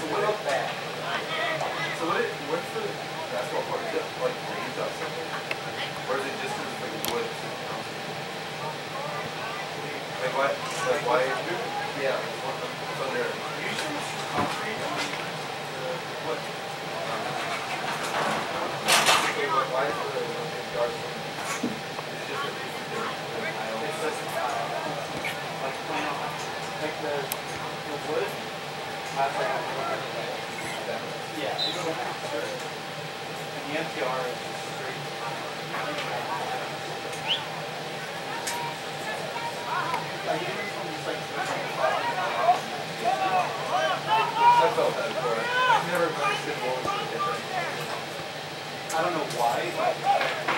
what about that? So what's the basketball court? Is it like raised up something? Or is it just like wood? Like why? Yeah. It's under. Usually it's just concrete. I mean, what? Why is the yard so? It's just a tile. It's just like plain on, like the wood. Has like a yeah, it's so sure. And the MTR is just straight. I felt that before. I've never understood what was different. I don't know why, but